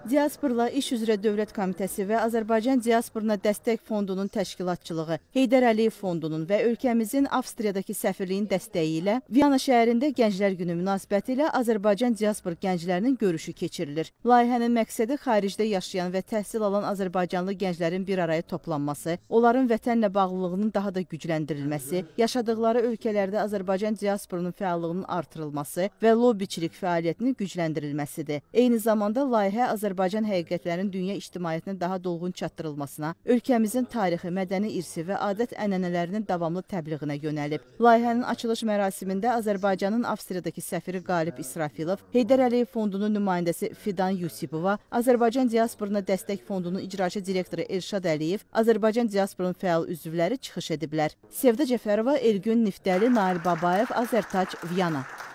Diasporla İş üzrə Dövlət Komitəsi və Azərbaycan Diasporuna Dəstək Fondunun təşkilatçılığı, Heydər Əliyev Fondunun və ölkəmizin Avstriyadakı səfirliyin dəstəyi ilə Viyana şəhərində Gənclər Günü münasibətilə Azərbaycan diaspor gənclərinin görüşü keçirilir. Layihənin məqsədi xaricdə yaşayan və təhsil alan azərbaycanlı gənclərin bir araya toplanması, onların vətənlə bağlılığının daha da gücləndirilməsi, yaşadıkları ölkələrdə Azərbaycan diasporunun fəallığının artırılması və lobbiçilik fəaliyyətinin gücləndirilməsidir. Eyni zamanda layihə Azərbaycan həqiqətlərinin dünya ictimaiyyətinə daha dolğun çatdırılmasına, ölkəmizin tarixi, mədəni irsi və adət-ənənələrinin davamlı təbliğinə yönəlib. Layihənin açılış mərasimində Azərbaycanın Avstriyadakı səfiri Qalib İsrafilov, Heydər Əliyev Fondunun nümayəndəsi Fidan Yusipova, Azərbaycan Diasporuna Dəstək Fondunun icraçı direktoru Elşad Əliyev, Azərbaycan Diasporunun fəal üzvləri çıxış ediblər. Sevda Cəfərova, Elgün Niftəli, Nail Babayev, Azərtac, Viyana.